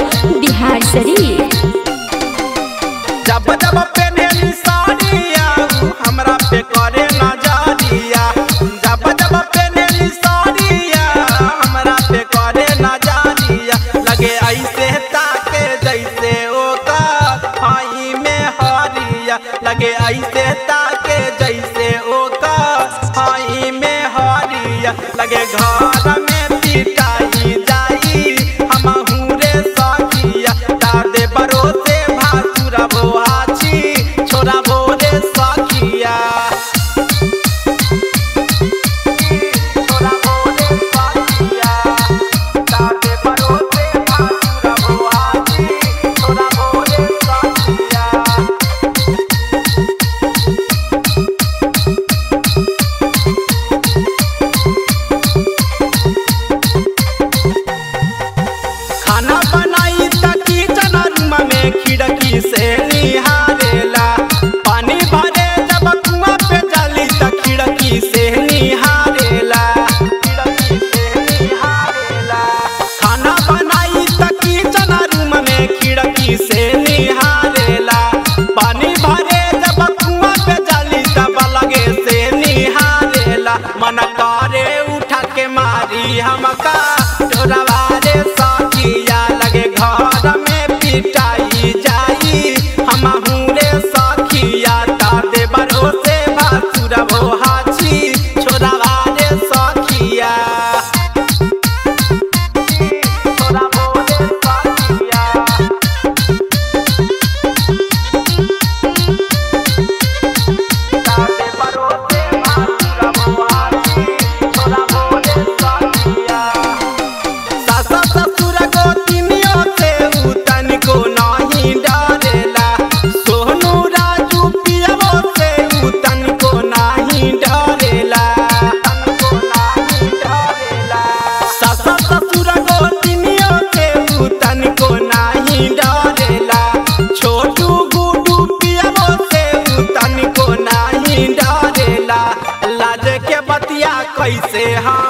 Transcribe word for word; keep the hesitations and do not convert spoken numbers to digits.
बिहार शरीफ। जब जब पहने साड़िया हमरा पे करे नजरिया, जब जब पहने साड़िया हमरा पे करे नजरिया, लगे ऐसे ताके जैसे ओकर हाई में हरिया, लगे ऐसे ताके जैसे ओकर हाई में हरिया, लगे घर में पिटाई जाई हमहू रे सखिया, दादे बरोसे भासुरा बोआची छोरा बोरे सखिया, छोरा बोरे सखिया, दादे बरोसे भासुरा बोआची छोरा बोरे सखिया। खाना बनाई त किचन रूम में खिड़की से निहारेला, पानी भरे जब कुआं पे जाली त खिड़की से निहारेला, खिड़की से निहारेला। खाना बनाई त किचन रूम में खिड़की से निहारेला, पानी भरे जब कुआं पे जाली त बलगे से निहारेला, मन करे उठा के मारी हमका डोरवा रे सखिया, लगे घर में पिटाई जाई हमहू रे सखिया, दादे बरोसे भासुरा बोहाची छोरावा रे सखिया, छोरा बोरे सखिया, दादे बरोसे भासुरा बोहाची छोरा बोरे सखिया। सासा ससुर गोतिनियों से उ तनिको नहीं डरेला, सोनू राजू पियवो से उ तनिको नहीं डरेला, तनिको नहीं डरेला। सासा ससुर गोतिनियों से उ तनिको नहीं डरेला, छोटू गुडू पियवो से उ तनिको नहीं डरेला, लाज के बतिया कैसे हम